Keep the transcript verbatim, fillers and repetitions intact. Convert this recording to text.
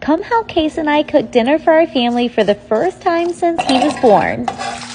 come help Case and I cook dinner for our family for the first time since he was born.